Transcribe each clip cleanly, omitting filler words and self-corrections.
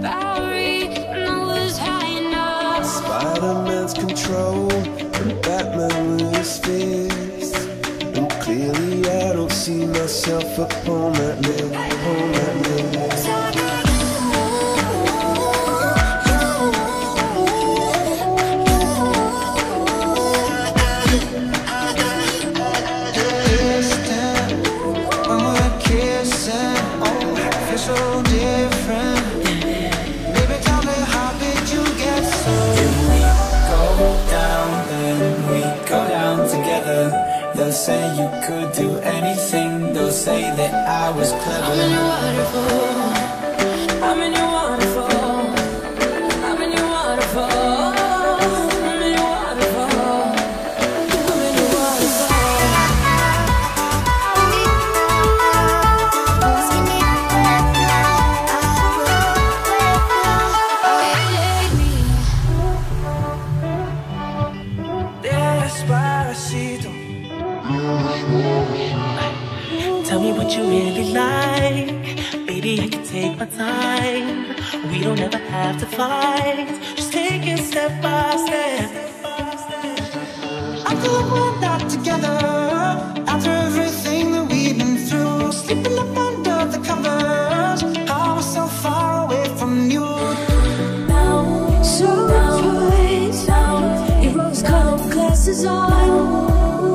Bowery when I was high enough. Spider-Man's control and Batman with his fist. And clearly I don't see myself upon that list, upon that list. They'll say you could do anything. They'll say that I was clever. I'm in your waterfall. I'm in your waterfall. I'm in your waterfall. I'm in your waterfall. I'm in your waterfall. Despacito. Tell me what you really like. Baby, I can take my time. We don't ever have to fight. Just take it step by step. I feel like we're not together. After everything that we've been through, sleeping up under the covers, I was so far away from you. Now, so now, your rose-colored glasses on.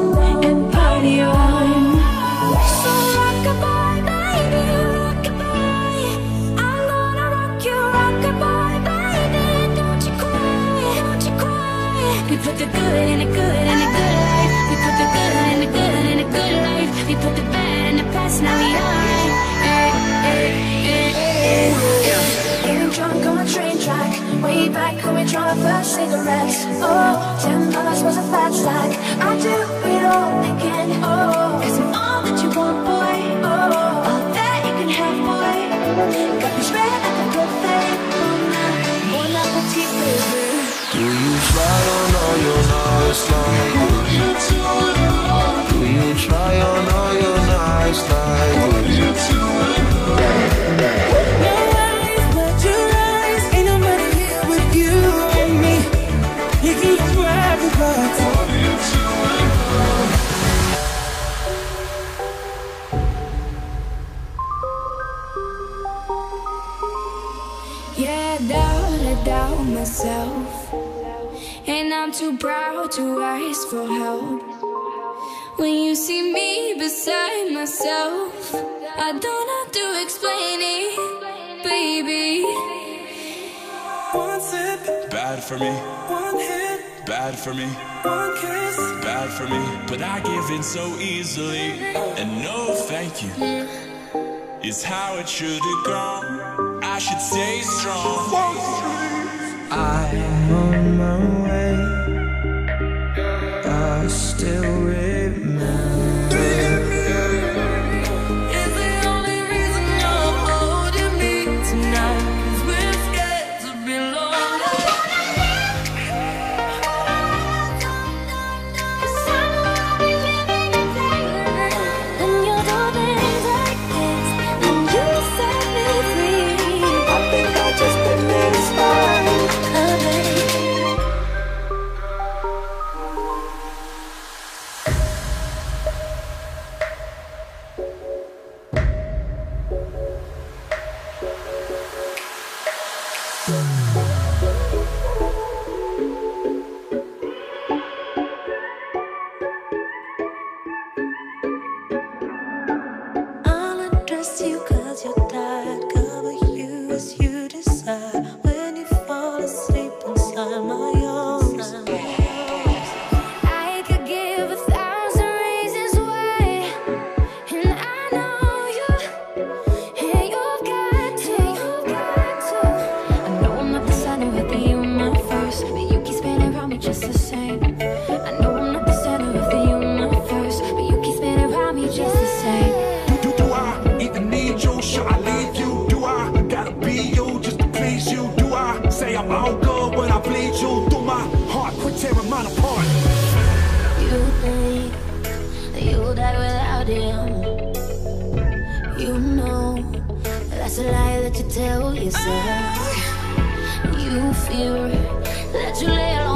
We put the good in the good in the good life. We put the good in the good in the good life. We put the bad in the past, now we alright. Getting drunk on a train track. Way back when we trying to flash cigarettes. Oh, $10 was a fat stack. I do it all again. Oh, cause I'm all that you want, boy. Oh, all that you can have, boy. Got me spread like a good thing. Bon appetit, baby. Do you try on all your nice like? Do you try on all your nice like? No worries, but your eyes. Ain't nobody here with you and me. You keep grabbing bugs. Yeah, I doubt myself. And I'm too proud to ask for help. When you see me beside myself, I don't have to explain it, baby. One sip, Bad for me, one hit, bad for me, one kiss. bad for me. But I give in so easily, and no thank you is how it should have gone. I should stay strong. I'm on my way. I still remember. Is the only reason you're holding me tonight. 'Cause we're scared to be lonely. When you do things like this, when you set me free, I think I've just been inspired. I'll undress you 'cause you're tired. Cover you as you decide. When you fall asleep inside my arms, I could give 1,000 reasons why, and I know you, and you've got to. I know I'm not the center of the universe, but you keep spinning around me just the same. I know I'm not the center of the universe, but you keep spinning around me just the same. Do I even need you? Should I leave you? Do I gotta be you just to please you? Do I say I'm all good when I bleed you? Through my heart, quit tearing mine apart. You think that you'll die without him. You know that That's a lie that you tell yourself. You fear that you lay